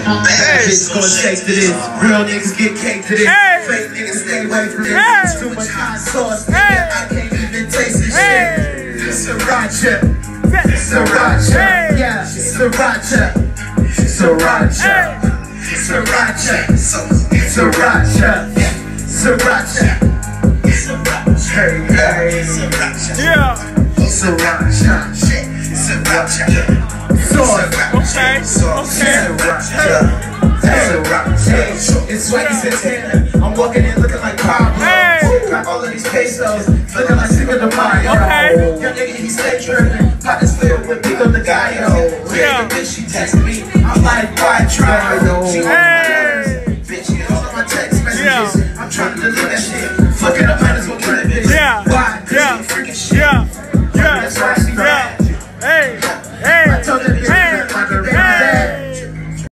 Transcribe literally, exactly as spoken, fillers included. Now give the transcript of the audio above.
Bad bitches gonna shake to this. Real niggas get cake to this. Hey. Fake niggas stay away from this. Hey. Too much hot sauce, nigga. Hey. I can't even taste this Hey. shit. Sriracha. Sriracha. Hey. Yeah. Sriracha. Sriracha. Sriracha. Sriracha. Sriracha. Hey, hey. Yeah. Sriracha. Sriracha. Sauce. Okay. Sriracha. Sriracha. It's Swaggy Santana. I'm walking in looking like Pablo. Hey. Got all of these pesos, looking like Cinco de Mayo. Okay. Young nigga, he stay tripping. Pockets filled with Pico de Gallo. Yeah. Bitch, she text me. I'm like, why try? She